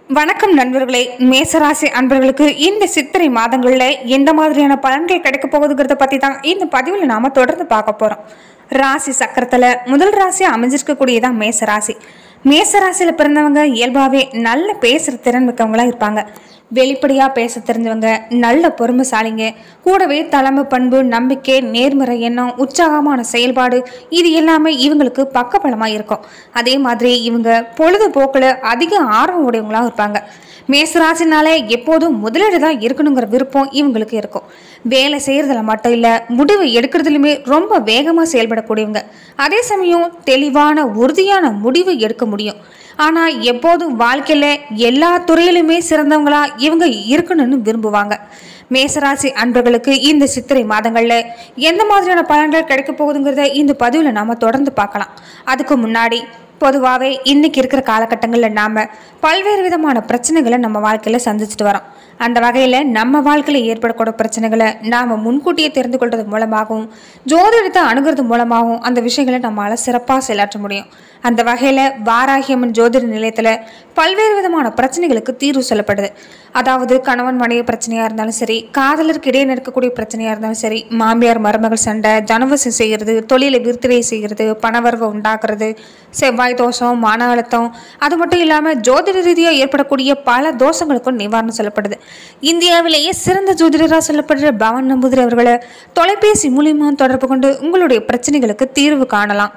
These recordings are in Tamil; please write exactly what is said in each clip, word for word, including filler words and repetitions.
வணக்கம் நண்பர்களே. மேசராசி அன்பர்களுக்கு இந்த சித்திரை மாதங்களில் எந்த மாதிரியான பலன்கள் கிடைக்க போகுதுங்கிறத பற்றி தான் இந்த பதிவில் நாம் தொடர்ந்து பார்க்க போகிறோம். ராசி சக்கரத்தில் முதல் ராசி அமைஞ்சிருக்கக்கூடியதான் மேசராசி. மேசராசியில் பிறந்தவங்க இயல்பாகவே நல்ல பேசுகிற திறன் மிக்கவங்களாக இருப்பாங்க. வெளிப்படையாக பேச தெரிஞ்சவங்க, நல்ல பொறுமைசாலிங்க. கூடவே தலைமை பண்பு, நம்பிக்கை, நேர்மறை எண்ணம், உற்சாகமான செயல்பாடு, இது எல்லாமே இவங்களுக்கு பக்கபலமாக இருக்கும். அதே மாதிரி இவங்க பொழுதுபோக்கில் அதிக ஆர்வம் உடையவங்களாக இருப்பாங்க. மேசராசினாலே எப்போதும் முதலீடு தான் இருக்கணுங்கிற விருப்பம் இவங்களுக்கு இருக்கும். வேலை செய்கிறதுல மட்டும் இல்லை, முடிவு எடுக்கிறதுலையுமே ரொம்ப வேகமாக செயல்படக்கூடியவங்க. அதே சமயம் தெளிவான உறுதியான முடிவு எடுக்க முடியும். ஆனால் எப்போதும் வாழ்க்கையில் எல்லா துறையிலுமே சிறந்தவங்களா இவங்க இருக்கணும்னு விரும்புவாங்க. மேசராசி அன்பர்களுக்கு இந்த சித்திரை மாதங்களில் எந்த மாதிரியான பலன்கள் கிடைக்க போகுதுங்கிறத இந்த பதிவில் நாம் தொடர்ந்து பார்க்கலாம். அதுக்கு முன்னாடி பொதுவாகவே இன்னைக்கு இருக்கிற காலகட்டங்களில் நாம் பல்வேறு விதமான பிரச்சனைகளை நம்ம வாழ்க்கையில் சந்திச்சுட்டு வரோம். அந்த வகையில் நம்ம வாழ்க்கையில் ஏற்படக்கூடிய பிரச்சனைகளை நாம் முன்கூட்டியே தெரிந்து கொள்வது மூலமாகவும் ஜோதிடத்தை அணுகிறது மூலமாகவும் அந்த விஷயங்களை நம்மளால் சிறப்பாக செயலாற்ற முடியும். அந்த வகையில் வாராகியம்மன் ஜோதிட நிலையத்தில் பல்வேறு விதமான பிரச்சனைகளுக்கு தீர்வு சொல்லப்படுது. அதாவது கணவன் மனைவி பிரச்சனையாக இருந்தாலும் சரி, காதலருக்கு இடையே நடக்கக்கூடிய பிரச்சனையாக இருந்தாலும் சரி, மாமியார் மருமகள் சண்டை, ஜனவசம் செய்கிறது, தொழிலை விருத்திரை செய்கிறது, பணவரவை உண்டாக்குறது, செவ்வாய் தோஷம், மன அழுத்தம், அது மட்டும் இல்லாமல் ஜோதிட ரீதியாக ஏற்படக்கூடிய பல தோஷங்களுக்கும் நிவாரணம் சொல்லப்படுது. இந்தியாவிலேயே சிறந்த ஜோதிடராக சொல்லப்படுற பவன் நம்பூதிரி அவர்களை தொலைபேசி மூலியமாக தொடர்பு கொண்டு உங்களுடைய பிரச்சனைகளுக்கு தீர்வு காணலாம்.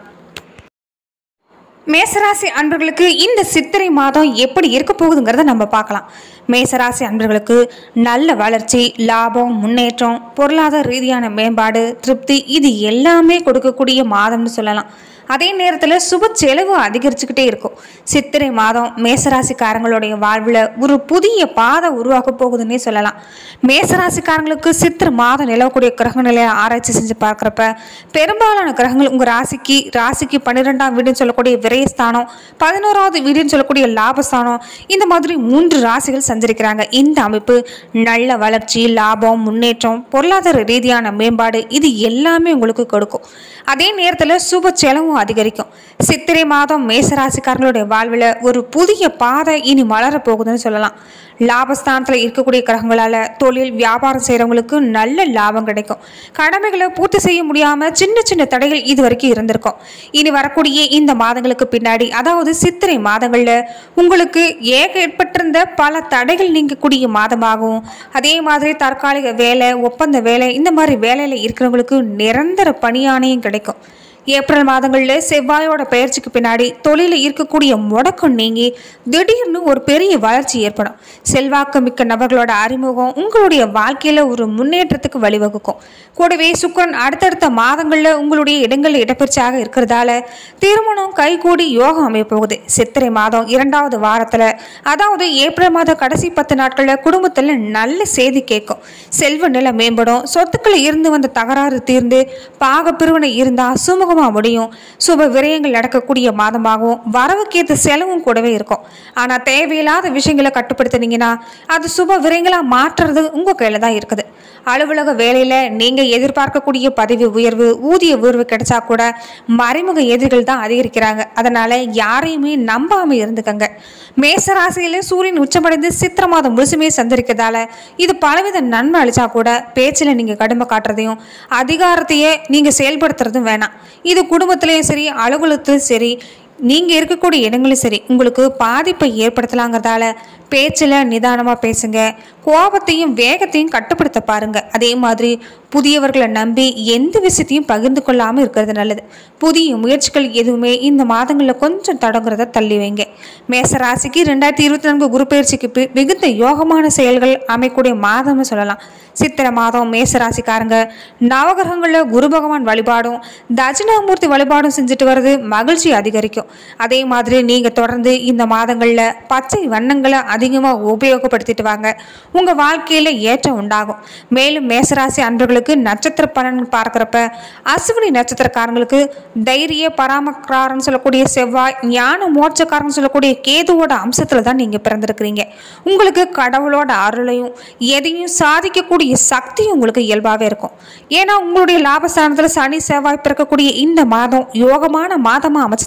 மேசராசி அன்பர்களுக்கு இந்த சித்திரை மாதம் எப்படி இருக்க போகுதுங்கிறத நம்ம பார்க்கலாம். மேசராசி அன்பர்களுக்கு நல்ல வளர்ச்சி, லாபம், முன்னேற்றம், பொருளாதார ரீதியான மேம்பாடு, திருப்தி, இது எல்லாமே கொடுக்கக்கூடிய மாதம்னு சொல்லலாம். அதே நேரத்தில் சுப செலவு அதிகரிச்சுக்கிட்டே இருக்கும். சித்திரை மாதம் மேசராசிக்காரங்களுடைய வாழ்வில் ஒரு புதிய பாதை உருவாக்க போகுதுன்னே சொல்லலாம். மேசராசிக்காரங்களுக்கு சித்திரை மாதம் நிலவக்கூடிய கிரக நிலையை ஆராய்ச்சி செஞ்சு பார்க்குறப்ப பெரும்பாலான கிரகங்கள் உங்கள் ராசிக்கு ராசிக்கு பன்னிரெண்டாம் வீடுன்னு சொல்லக்கூடிய விரயஸ்தானம், பதினோராவது வீடுன்னு சொல்லக்கூடிய லாபஸ்தானம், இந்த மாதிரி மூன்று ராசிகள் சஞ்சரிக்கிறாங்க. இந்த அமைப்பு நல்ல வளர்ச்சி, லாபம், முன்னேற்றம், பொருளாதார ரீதியான மேம்பாடு, இது எல்லாமே உங்களுக்கு கொடுக்கும். அதே நேரத்தில் சுப செலவும் அதிகரிக்கும். சித்திரை மாதம் மேசராசிக்காரங்களுடைய வாழ்வில் ஒரு புதிய பாதை இனி மலர போகுதுன்னு சொல்லலாம். லாபஸ்தானத்தில் இருக்கக்கூடிய கிரகங்களால் தொழில் வியாபாரம் செய்கிறவங்களுக்கு நல்ல லாபம் கிடைக்கும். கடமைகளை பூர்த்தி செய்ய முடியாமல் சின்ன சின்ன தடைகள் இது வரைக்கும் இருந்திருக்கும். இனி வரக்கூடிய இந்த மாதங்களுக்கு பின்னாடி, அதாவது சித்திரை மாதங்களில் உங்களுக்கு ஏக ஏற்பட்டிருந்த பல தடைகள் நீங்கக்கூடிய மாதமாகவும், அதே மாதிரி தற்காலிக வேலை, ஒப்பந்த வேலை, இந்த மாதிரி வேலையில் இருக்கிறவங்களுக்கு நிரந்தர பணியானையும் கிடைக்கும். ஏப்ரல் மாதங்களில் செவ்வாயோட பயிற்சிக்கு பின்னாடி தொழிலில் இருக்கக்கூடிய முடக்கம் நீங்கி திடீர்னு ஒரு பெரிய வளர்ச்சி ஏற்படும். செல்வாக்கு மிக்க நபர்களோட அறிமுகம் உங்களுடைய வாழ்க்கையில் ஒரு முன்னேற்றத்துக்கு வழிவகுக்கும். கூடவே சுக்கிரன் அடுத்தடுத்த மாதங்களில் உங்களுடைய இடங்களில் இடப்பெயர்ச்சியாக இருக்கிறதால திருமணம் கைகூடி யோகம் அமைய போகுது. சித்திரை மாதம் இரண்டாவது வாரத்தில், அதாவது ஏப்ரல் மாதம் கடைசி பத்து நாட்களில் குடும்பத்தில் நல்ல செய்தி கேட்கும். செல்வ நிலை மேம்படும். சொத்துக்களை இருந்து வந்த தகராறு தீர்ந்து பாக பிரிவினை இருந்தால் சுமூகம் முடியும். சுப விரயங்கள் நடக்கக்கூடிய மாதமாகவும் வரவுக்கேற்ற செலவும் கூடவே இருக்கும். ஆனா தேவையில்லாத விஷயங்களை கட்டுப்படுத்தினீங்கன்னா அது சுப விரயங்களா மாற்றுறது உங்க கையில தான் இருக்குது. அலுவலக வேலையில நீங்க எதிர்பார்க்கக்கூடிய பதவி உயர்வு, ஊதிய உயர்வு கிடைச்சா கூட மறைமுக எதிரிகள் தான் அதிகரிக்கிறாங்க. அதனால யாரையுமே நம்பாம இருந்துக்கங்க. மேசராசியில சூரியன் உச்சமடைந்து சித்திர மாதம் முழுசுமே சந்திரிக்கிறதால இது பலவித நன்மை அளிச்சா கூட பேச்சில் நீங்க கடுமை காட்டுறதையும் அதிகாரத்தையே நீங்க செயல்படுத்துறதும் வேணாம். இது குடும்பத்திலையும் சரி, அலுவலகத்திலும் சரி, நீங்கள் இருக்கக்கூடிய இடங்களும் சரி உங்களுக்கு பாதிப்பை ஏற்படுத்தலாங்கிறதால பேச்சில் நிதானமாக பேசுங்க. கோபத்தையும் வேகத்தையும் கட்டுப்படுத்த பாருங்க. அதே மாதிரி புதியவர்களை நம்பி எந்த விஷயத்தையும் பகிர்ந்து கொள்ளாமல் இருக்கிறது நல்லது. புதிய முயற்சிகள் எதுவுமே இந்த மாதங்களில் கொஞ்சம் தொடங்குறத தள்ளி வைங்க. மேசராசிக்கு ரெண்டாயிரத்தி இருபத்தி நான்கு குரு பயிற்சிக்கு மிகுந்த யோகமான செயல்கள் அமைக்கூடிய மாதம்னு சொல்லலாம். சித்திரை மாதம் மேசராசிக்காரங்க நவகிரகங்களில் குரு பகவான் வழிபாடும் தட்சிணாமூர்த்தி வழிபாடும் செஞ்சுட்டு வர்றது மகிழ்ச்சி அதிகரிக்கும். அதே மாதிரி நீங்கள் தொடர்ந்து இந்த மாதங்களில் பச்சை வண்ணங்களை அதிகமாக உபயோகப்படுத்திட்டு வாங்க. உங்கள் வாழ்க்கையில் ஏற்றம் உண்டாகும். மேலும் மேசராசி அன்பர்களுக்கு நட்சத்திர பலன் பார்க்குறப்ப அஸ்வினி நட்சத்திரக்காரங்களுக்கு தைரிய பராமக்காரன்னு சொல்லக்கூடிய செவ்வாய், ஞான மோட்சக்காரன்னு சொல்லக்கூடிய கேதுவோட அம்சத்தில் தான் நீங்கள் பிறந்திருக்கிறீங்க. உங்களுக்கு கடவுளோட அருளையும் எதையும் சாதிக்கக்கூடிய சக்தியும் உங்களுக்கு இயல்பாகவே இருக்கும். ஏன்னா உங்களுடைய லாபஸ்தானத்தில் சனி செவ்வாய் பிறக்கக்கூடிய இந்த மாதம் யோகமான மாதமாக அமைச்சு தருவாங்க.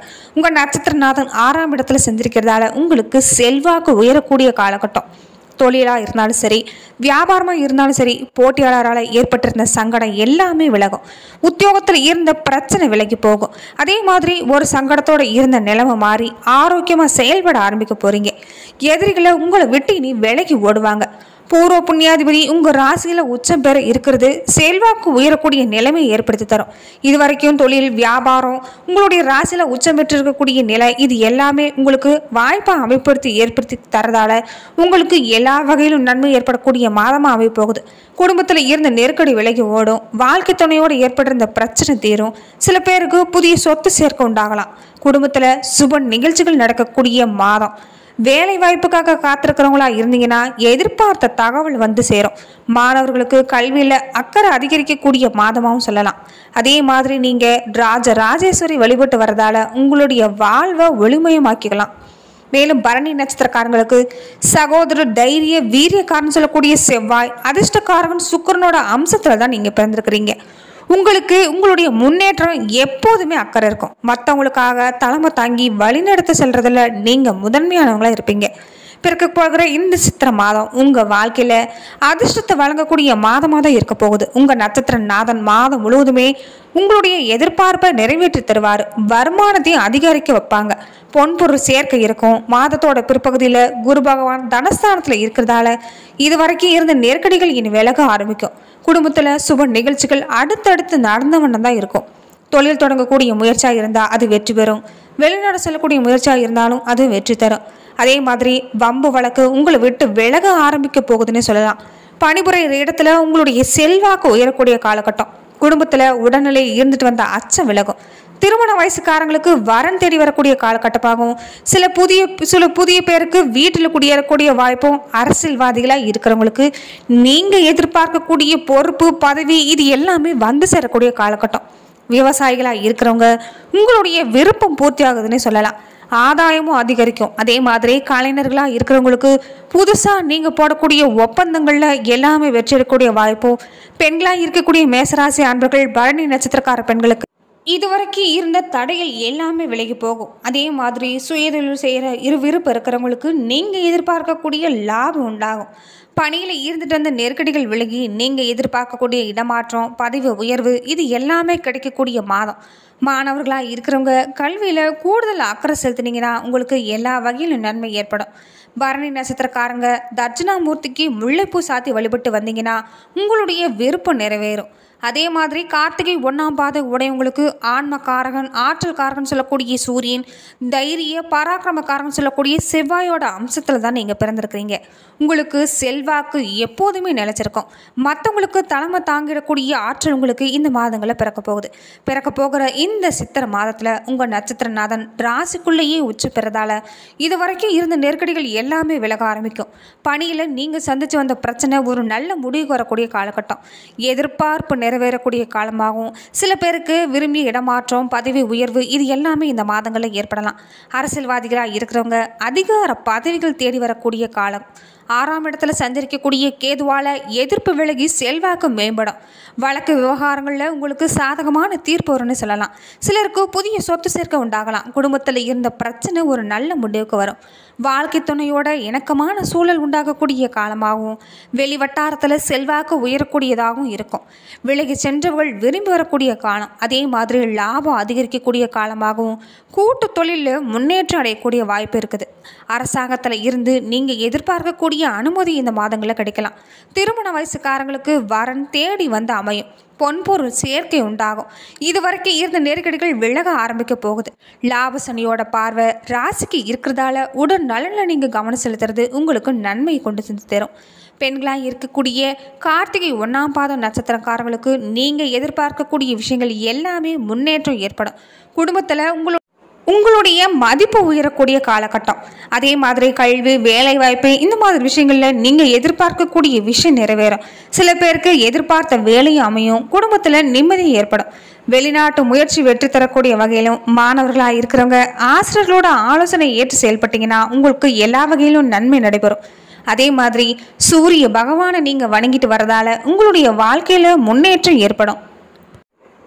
உங்கள் நட்சத்திரநாதன் ஆறாம் இடத்துல செஞ்சிருக்கிறதால உங்களுக்கு செல்வாக்கு உயரக்கூடிய காலகட்டம். தொழிலாக இருந்தாலும் சரி, வியாபாரமாக இருந்தாலும் சரி, போட்டியாளரால் ஏற்பட்டிருந்த சங்கடம் எல்லாமே விலகும். உத்தியோகத்தில் இருந்த பிரச்சனை விலகி போகும். அதே மாதிரி ஒரு சங்கடத்தோடு இருந்த நிலைமை மாறி ஆரோக்கியமாக செயல்பட ஆரம்பிக்க போகிறீங்க. எதிரிகளை உங்களை விட்டு இனி விலகி ஓடுவாங்க. பூர்வ புண்ணியாதிபதி உங்கள் ராசியில் உச்சம் பெற இருக்கிறது செல்வாக்கு உயரக்கூடிய நிலைமையை ஏற்படுத்தி தரும். இது வரைக்கும் தொழில், வியாபாரம், உங்களுடைய ராசியில் உச்சம் பெற்றிருக்கக்கூடிய நிலை, இது எல்லாமே உங்களுக்கு வாய்ப்பை அமைப்படுத்தி ஏற்படுத்தி தரதால உங்களுக்கு எல்லா வகையிலும் நன்மை ஏற்படக்கூடிய மாதமாக அமைய போகுது. குடும்பத்தில் இருந்த நெருக்கடி விலகி ஓடும். வாழ்க்கை துணையோடு ஏற்பட்டிருந்த பிரச்சனை தீரும். சில பேருக்கு புதிய சொத்து சேர்க்க உண்டாகலாம். குடும்பத்தில் சுப நிகழ்ச்சிகள் நடக்கக்கூடிய மாதம். வேலை வாய்ப்புக்காக காத்திருக்கிறவங்களா இருந்தீங்கன்னா எதிர்பார்த்த தகவல் வந்து சேரும். மாணவர்களுக்கு கல்வியில் அக்கறை அதிகரிக்கக்கூடிய மாதமாகவும் சொல்லலாம். அதே மாதிரி நீங்கள் ராஜ ராஜேஸ்வரி வழிபட்டு வரதால உங்களுடைய வாழ்வை ஒளிமயமாக்கிக்கலாம். மேலும் பரணி நட்சத்திரக்காரங்களுக்கு சகோதரர், தைரிய, வீரியக்காரன் சொல்லக்கூடிய செவ்வாய், அதிர்ஷ்டக்காரகன் சுக்கிரனோட அம்சத்தில் தான் நீங்கள் பிறந்திருக்கிறீங்க. உங்களுக்கு உங்களுடைய முன்னேற்றம் எப்போதுமே அக்கறை இருக்கும். மற்றவங்களுக்காக தலைமை தாங்கி வழிநடத்த செல்றதில் நீங்கள் முதன்மையானவங்களாக இருப்பீங்க. பிறக்க போகிற இந்த சித்திரை மாதம் உங்கள் வாழ்க்கையில் அதிர்ஷ்டத்தை வழங்கக்கூடிய மாதமாக தான் இருக்க போகுது. உங்கள் நட்சத்திர நாதன் மாதம் முழுவதுமே உங்களுடைய எதிர்பார்ப்பை நிறைவேற்றி தருவார். வருமானத்தையும் அதிகரிக்க வைப்பாங்க. பொன்பொருள் சேர்க்கை இருக்கும். மாதத்தோட பிற்பகுதியில் குரு பகவான் தனஸ்தானத்தில் இருக்கிறதால இது வரைக்கும் இருந்த நெருக்கடிகள் இனி விலக ஆரம்பிக்கும். குடும்பத்தில் சுப நிகழ்ச்சிகள் அடுத்தடுத்து நடந்த வண்ணம் தான் இருக்கும். தொழில் தொடங்கக்கூடிய முயற்சியாக இருந்தால் அது வெற்றி பெறும். வெளிநாடு செல்லக்கூடிய முயற்சியாக இருந்தாலும் அது வெற்றி தரும். அதே மாதிரி வம்பு வழக்கு உங்களை விட்டு விலக ஆரம்பிக்க போகுதுன்னு சொல்லலாம். பணிபுரிகிற இடத்துல உங்களுடைய செல்வாக்கு உயரக்கூடிய காலகட்டம். குடும்பத்தில் உடல்நிலை இருந்துட்டு வந்த அச்சம் விலகும். திருமண வயசுக்காரங்களுக்கு வரன் தேடி வரக்கூடிய காலகட்டமாகவும், சில புதிய சில புதிய பேருக்கு வீட்டில் குடியேறக்கூடிய வாய்ப்பும், அரசியல்வாதிகளாக இருக்கிறவங்களுக்கு நீங்கள் எதிர்பார்க்கக்கூடிய பொறுப்பு, பதவி, இது எல்லாமே வந்து சேரக்கூடிய காலகட்டம். விவசாயிகளாக இருக்கிறவங்க உங்களுடைய விருப்பம் பூர்த்தி ஆகுதுன்னே சொல்லலாம். ஆதாயமும் அதிகரிக்கும். அதே மாதிரி கலைஞர்களாக இருக்கிறவங்களுக்கு புதுசாக நீங்கள் போடக்கூடிய ஒப்பந்தங்களில் எல்லாமே வெற்றி எடுக்கக்கூடிய வாய்ப்பும், பெண்களாக இருக்கக்கூடிய மேசராசி அன்பர்கள், பரணி நட்சத்திரக்கார பெண்களுக்கு இதுவரைக்கும் இருந்த தடைகள் எல்லாமே விலகி போகும். அதே மாதிரி சுயதொழில் செய்கிற இரு விருப்பம் இருக்கிறவங்களுக்கு நீங்கள் எதிர்பார்க்கக்கூடிய லாபம் உண்டாகும். பணியில் இருந்துட்டு வந்த நெருக்கடிகள் விலகி நீங்கள் எதிர்பார்க்கக்கூடிய இடமாற்றம், பதவி உயர்வு, இது எல்லாமே கிடைக்கக்கூடிய மாதம். மாணவர்களாக இருக்கிறவங்க கல்வியில் கூடுதல் அக்கறை செலுத்தினீங்கன்னா உங்களுக்கு எல்லா வகையிலும் நன்மை ஏற்படும். பரணி நட்சத்திரக்காரங்க தட்சிணாமூர்த்திக்கு முல்லைப்பூ சாத்தி வழிபட்டு வந்தீங்கன்னா உங்களுடைய விருப்பம் நிறைவேறும். அதே மாதிரி கார்த்திகை ஒன்றாம் பாதை உடையவங்களுக்கு ஆன்மக்காரகன், ஆற்றல் காரகன் சொல்லக்கூடிய சூரியன், தைரிய பராக்கிரமக்காரகன் சொல்லக்கூடிய செவ்வாயோட அம்சத்தில் தான் நீங்கள் பிறந்திருக்கிறீங்க. உங்களுக்கு செல்வாக்கு எப்போதுமே நிலைச்சிருக்கும். மற்றவங்களுக்கு தலைமை தாங்கிடக்கூடிய ஆற்றல் உங்களுக்கு இந்த மாதங்களில் பிறக்க போகுது. பிறக்க போகிற இந்த சித்திரை மாதத்தில் உங்கள் நட்சத்திரநாதன் ராசிக்குள்ளேயே உச்சி பெறதால இது வரைக்கும் இருந்த நெருக்கடிகள் எல்லாமே விலக ஆரம்பிக்கும். பணியில் நீங்கள் சந்தித்து வந்த பிரச்சனை ஒரு நல்ல முடிவு வரக்கூடிய காலகட்டம். எதிர்பார்ப்பு நிறைவேறக்கூடிய காலமாகவும், சில பேருக்கு விரும்பிய இடமாற்றம், பதவி உயர்வு, இது எல்லாமே இந்த மாதங்களில் ஏற்படலாம். அரசியல்வாதிகளாக இருக்கிறவங்க அதிகார பதவிகள் தேடி வரக்கூடிய காலம். ஆறாம் இடத்துல சஞ்சரிக்கக்கூடிய கேதுவால் எதிர்ப்பு விலகி செல்வாக்கு மேம்படும். வழக்கு விவகாரங்களில் உங்களுக்கு சாதகமான தீர்ப்பு வரும்னு சொல்லலாம். சிலருக்கு புதிய சொத்து சேர்க்க உண்டாகலாம். குடும்பத்தில் இருந்த பிரச்சனை ஒரு நல்ல முடிவுக்கு வரும். வாழ்க்கை துணையோட இணக்கமான சூழல் உண்டாகக்கூடிய காலமாகவும், வெளி வட்டாரத்தில் செல்வாக்கு உயரக்கூடியதாகவும் இருக்கும். விலகி சென்றவர்கள் விரும்பி வரக்கூடிய காலம். அதே மாதிரி லாபம் அதிகரிக்கக்கூடிய காலமாகவும், கூட்டு தொழிலில் முன்னேற்றம் அடையக்கூடிய வாய்ப்பு இருக்குது. அரசாங்கத்தில் இருந்து நீங்கள் எதிர்பார்க்கக்கூடிய அனுமதி இந்த மாதங்களில் கிடைக்கலாம். திருமண வயசுக்காரங்களுக்கு வரன் தேடி வந்து அமையும். பொன்பொருள் சேர்க்கை உண்டாகும். இதுவரைக்கும் இருந்த நெருக்கடிகள் விலக ஆரம்பிக்க போகுது. லாப சனியோட பார்வை ராசிக்கு இருக்கிறதால உடல் நலனில் நீங்கள் கவனம் செலுத்துறது உங்களுக்கு நன்மை கொண்டு சென்று தரும். பெண்களாக இருக்கக்கூடிய கார்த்திகை ஒன்றாம் பாதம் நட்சத்திரக்காரங்களுக்கு நீங்கள் எதிர்பார்க்கக்கூடிய விஷயங்கள் எல்லாமே முன்னேற்றம் ஏற்படும். குடும்பத்தில் உங்களோட உங்களுடைய மதிப்பு உயரக்கூடிய காலகட்டம். அதே மாதிரி கல்வி, வேலைவாய்ப்பு, இந்த மாதிரி விஷயங்களில் நீங்கள் எதிர்பார்க்கக்கூடிய விஷயம் நிறைவேறும். சில பேருக்கு எதிர்பார்த்த வேலையும் அமையும். குடும்பத்தில் நிம்மதி ஏற்படும். வெளிநாட்டு முயற்சி வெற்றி தரக்கூடிய வகையிலும், மாணவர்களாக இருக்கிறவங்க ஆசிரியர்களோட ஆலோசனை ஏற்று செயல்பட்டீங்கன்னா உங்களுக்கு எல்லா வகையிலும் நன்மை நடைபெறும். அதே மாதிரி சூரிய பகவானை நீங்கள் வணங்கிட்டு வரதால உங்களுடைய வாழ்க்கையில் முன்னேற்றம் ஏற்படும்.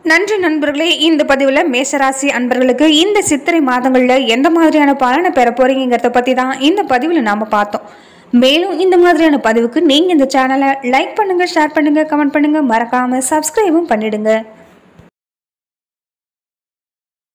நன்றி நண்பர்களே. இந்த பதிவில் மேசராசி அன்பர்களுக்கு இந்த சித்திரை மாதங்களில் எந்த மாதிரியான பலனை பெற போறீங்கிறத பற்றி தான் இந்த பதிவில் நாம் பார்த்தோம். மேலும் இந்த மாதிரியான பதிவுக்கு நீங்கள் இந்த சேனலை லைக் பண்ணுங்கள், ஷேர் பண்ணுங்கள், கமெண்ட் பண்ணுங்கள், மறக்காமல் சப்ஸ்கிரைபும் பண்ணிடுங்க.